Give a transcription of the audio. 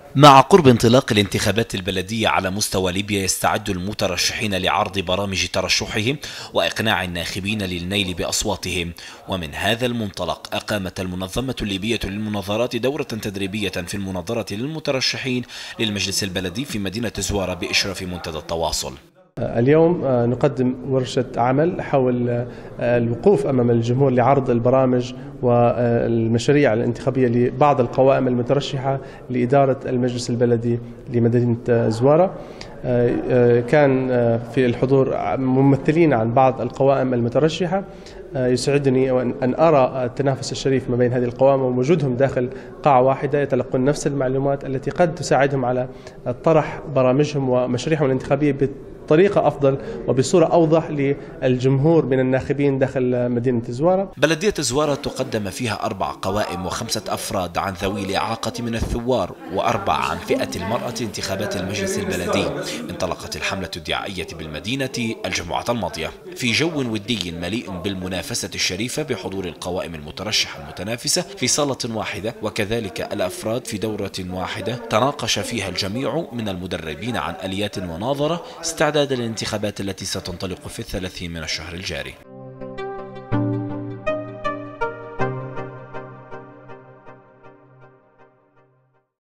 مع قرب انطلاق الانتخابات البلدية على مستوى ليبيا، يستعد المترشحين لعرض برامج ترشحهم وإقناع الناخبين للنيل بأصواتهم. ومن هذا المنطلق أقامت المنظمة الليبية للمناظرات دورة تدريبية في المناظرة للمترشحين للمجلس البلدي في مدينة زوارة بإشراف منتدى التواصل. اليوم نقدم ورشة عمل حول الوقوف أمام الجمهور لعرض البرامج والمشاريع الانتخابية لبعض القوائم المترشحة لإدارة المجلس البلدي لمدينة زوارة. كان في الحضور ممثلين عن بعض القوائم المترشحة. يسعدني أن أرى التنافس الشريف ما بين هذه القوائم ووجودهم داخل قاعة واحدة يتلقون نفس المعلومات التي قد تساعدهم على طرح برامجهم ومشاريعهم الانتخابية بطريقة أفضل وبصورة أوضح للجمهور من الناخبين داخل مدينة زوارة. بلدية زوارة تقدم فيها 4 قوائم و5 أفراد عن ذوي الإعاقة من الثوار و4 عن فئة المرأة انتخابات المجلس البلدي. انطلقت الحملة الدعائية بالمدينة الجمعة الماضية في جو ودي مليء بالمنافسة الشريفة بحضور القوائم المترشحة المتنافسة في صالة واحدة، وكذلك الأفراد في دورة واحدة تناقش فيها الجميع من المدربين عن آليات وناظرة استعداد الانتخابات التي ستنطلق في 30 من الشهر الجاري.